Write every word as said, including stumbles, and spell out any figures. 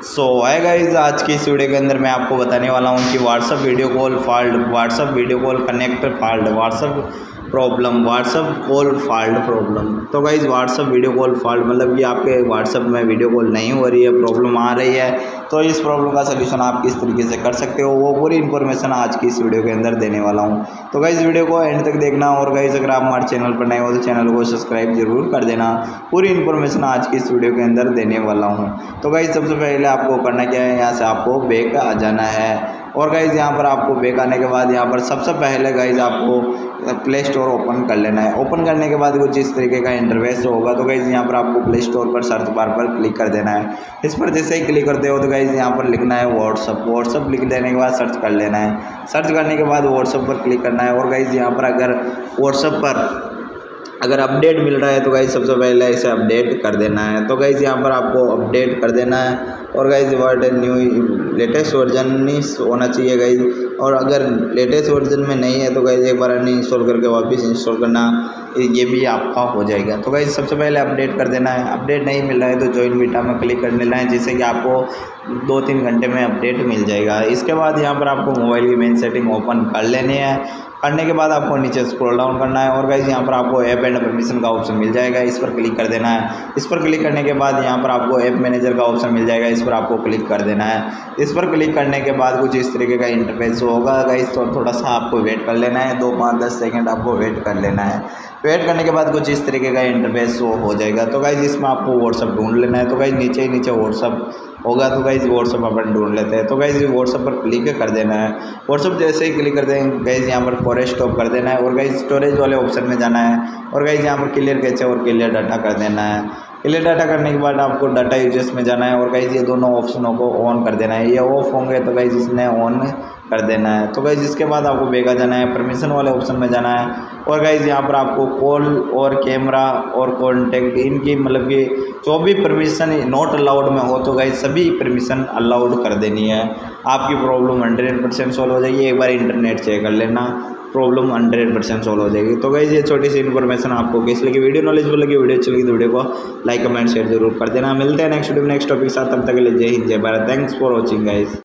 सो hi guys, आज की इस वीडियो के अंदर मैं आपको बताने वाला हूं कि WhatsApp video call fault, WhatsApp video call connect fault, WhatsApp problem, WhatsApp call fault problem. तो guys WhatsApp video call fault मतलब कि आपके व्हाट्सअप में वीडियो कॉल नहीं हो रही है, प्रॉब्लम आ रही है। तो इस प्रॉब्लम का सलूशन आप किस तरीके से कर सकते हो वो पूरी इन्फॉर्मेशन आज की इस वीडियो के अंदर देने वाला हूँ। तो गाइज वीडियो को एंड तक देखना, और गाइज अगर आप हमारे चैनल पर नए हो तो चैनल को सब्सक्राइब जरूर कर देना। पूरी इन्फॉर्मेशन आज की इस वीडियो के अंदर देने वाला हूँ। तो गाइज सबसे पहले आपको करना क्या है, यहाँ से आपको बैक आ जाना है। और गाइज़ यहाँ पर आपको बैक आने के बाद यहाँ पर सबसे पहले गाइज़ आपको प्ले स्टोर ओपन कर लेना है। ओपन करने के बाद कुछ इस तरीके का इंटरफेस होगा। तो गाइज़ यहाँ पर आपको प्ले स्टोर पर सर्च बार पर क्लिक कर देना है। इस पर जैसे ही क्लिक करते हो तो गाइज़ यहाँ पर लिखना है व्हाट्सअप। व्हाट्सअप लिख देने के बाद सर्च कर लेना है। सर्च करने के बाद व्हाट्सअप पर क्लिक करना है। और गाइज़ यहाँ पर अगर व्हाट्सअप पर अगर अपडेट मिल रहा है तो गाइज़ सबसे पहले इसे अपडेट कर देना है। तो गाइज़ यहाँ पर आपको अपडेट कर देना है। और guys word new latest version नहीं होना चाहिए गाइज़। और अगर लेटेस्ट वर्जन में नहीं है तो गाइज़ एक बार अनइंस्टॉल करके वापस इंस्टॉल करना, ये भी आपका हो जाएगा। तो गाइज़ सबसे पहले अपडेट कर देना है। अपडेट नहीं मिल रहा है तो ज्वाइन बीटा में क्लिक कर लेना है, जिससे कि आपको दो तीन घंटे में अपडेट मिल जाएगा। इसके बाद यहाँ पर आपको मोबाइल की मेन सेटिंग ओपन कर लेनी है। करने के बाद आपको नीचे स्क्रॉल डाउन करना है। और गाइज़ यहाँ पर आपको ऐप एंड परमिशन का ऑप्शन मिल जाएगा, इस पर क्लिक कर देना है। इस पर क्लिक करने के बाद यहाँ पर आपको ऐप मैनेजर का ऑप्शन मिल जाएगा, इस पर आपको क्लिक कर देना है। इस पर क्लिक करने के बाद कुछ इस तरीके का इंटरफेस होगा गाइज़। तो थोड़ा सा आपको वेट कर लेना है, दो पाँच दस सेकेंड आपको वेट कर लेना है। वेट करने के बाद कुछ इस तरीके का इंटरफेस हो जाएगा। तो गाइज़ इसमें आपको व्हाट्सअप ढूंढ लेना है। तो गाइज़ नीचे ही नीचे व्हाट्सअप होगा, तो गाइज़ व्हाट्सअप अपन ढूंढ लेते हैं। तो गाइज़ व्हाट्सअप पर क्लिक कर देना है। व्हाट्सअप जैसे ही क्लिक कर देंगे गाइज़ यहाँ पर फॉरेस्ट स्टॉप कर देना है। और गाइज़ स्टोरेज वाले ऑप्शन में जाना है। और गाइज़ यहाँ पर क्लियर कैचे और क्लियर डाटा कर देना है। क्लियर डाटा करने के बाद आपको डाटा यूजेस में जाना है। और गाइज़ ये दोनों ऑप्शनों को ऑन कर देना है। ये ऑफ होंगे तो गाइज़ इसने ऑन कर देना है। तो गाइज़ इसके बाद आपको बैक आ जाना है, परमिशन वाले ऑप्शन में जाना है। और गाइज़ यहाँ पर आपको कॉल और कैमरा और कॉन्टेक्ट इनकी मतलब कि जो भी परमिशन नॉट अलाउड में हो तो गाइज़ सभी परमिशन अलाउड कर देनी है। आपकी प्रॉब्लम हंड्रेड परसेंट सॉल्व हो जाएगी। एक बार इंटरनेट चेक कर लेना, प्रॉब्लम हंड्रेड परसेंट सॉल्व हो जाएगी। तो गाइज़ ये छोटी सी इन्फॉर्मेशन आपको कैसी लगी, वीडियो नॉलेजफुल लगी, वीडियो अच्छी लगी तो वीडियो को लाइक कमेंट शेयर जरूर कर देना। मिलते हैं नेक्स्ट वीडियो में नेक्स्ट टॉपिक के साथ, तब तक के लिए जय हिंद जय Bharat. Thanks for watching guys.